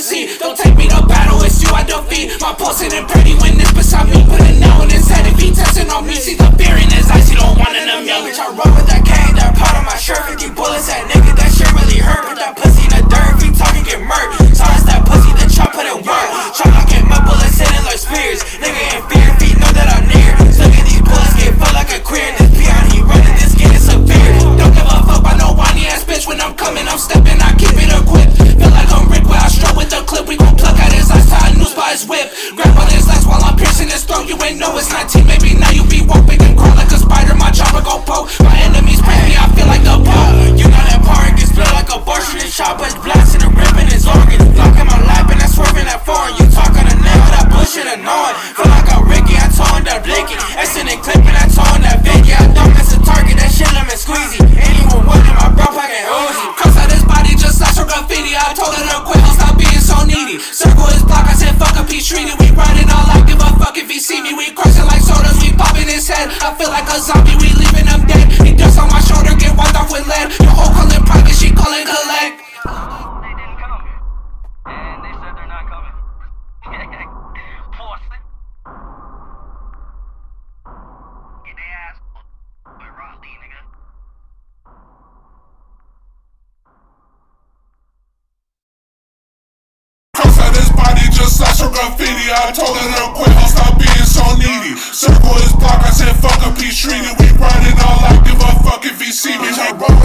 see. Don't take me to battle, it's you I defeat. My pulse isn't pretty when it's beside me. Put a nail in his head if he testing on me. See the fear in his eyes, he don't want in them young. Bitch, I roll with that cane, that part of my shirt. 50 bullets, that nigga, that shit really hurt. Put that pussy in the dirt, if he talking get murked. Silence that pussy, then chop put it work. Chop like it, my bullets hitting like spears. Nigga in fear if he know that I'm near. Look at these bullets get full like a queer. This peon, he running, this getting severe. Don't give a fuck by no whiny ass bitch. When I'm coming, I'm stepping, I keep it equipped. Feel like I'm Rick where I stroke with the clip. We gon' pluck out his eyes, tie a noose by his whip. Grab on his legs while I'm piercing his throat. You ain't know it's 19, maybe now you be woke. Big and crawl like a spider, my chopper go poke. My enemies praise me, I feel like the Pope. You know that power gets split like a bar. Shooting shot, but blasting and ripping his organs. Blocking my lap and I'm swerving that foreign. You talking a nail, that bullshit annoying. Feel like a Ricky, I towing that blicky. Xing and clipping, I towing that Vicky. I don't miss a target, that shit lemon squeezy. Anyone wanting my bro packing Uzi. Cross out his body just like some graffiti. I told her to quit, I'll stop being so needy. Circle his block, I said fuck a peach treaty. We riding all like give a fuck if he see me. We crushing like sodas, we popping his head. I feel like a zombie, we leaving him dead. He dust on my shoulder, get wiped off with lead. Your whole calling private, she calling collect. They didn't come, and they said they're not coming. Force it. Get their ass with Raleigh, nigga. Cross out his body just like some graffiti. I told her to quit, I'll stop being so needy. Circle his block, I said fuck a peach treaty. We riding all like give a fuck if he see me.